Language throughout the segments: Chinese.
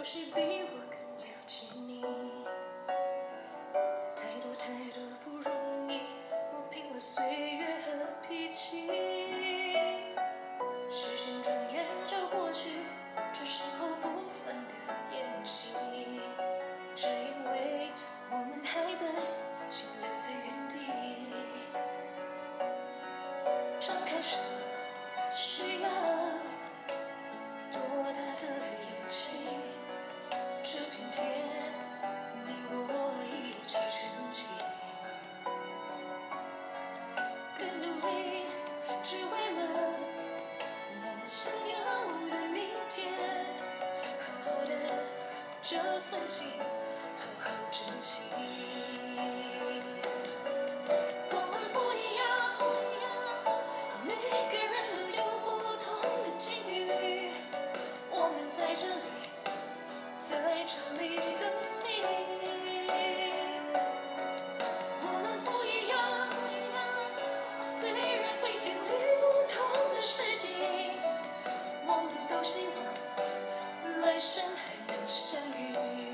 谁比我更了解你？太多太多不容易，磨平了岁月和脾气。时间转眼就过去，这身后不散的宴席。只因为我们还在，心留在原地。张开手，需要多大的勇气？这片天，你我一起撑起。更努力，只为了我们想要的明天。好好的这份情，好好珍惜。我们不一样，每个人都有不同的境遇。我们在这里，在这里等你。我们不一样，虽然会经历不同的事情，我们都希望来生还能相遇。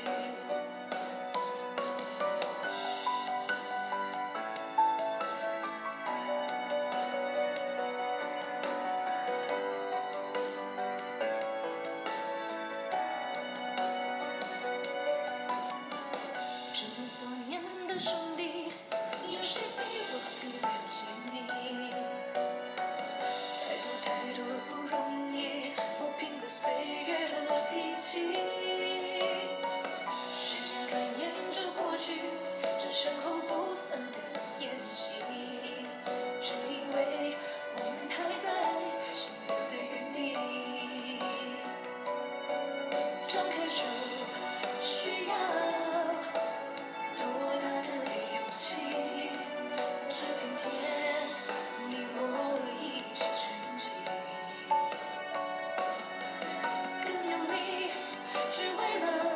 这么多年的兄弟，有谁比我更了解你？太多太多不容易，磨平了岁月和脾气。时间转眼就过去，这身后不散的宴席。只因为我们还在，心留在原地。张开手，需要多大的勇气？这片天，你我一起撑起。更努力，只为了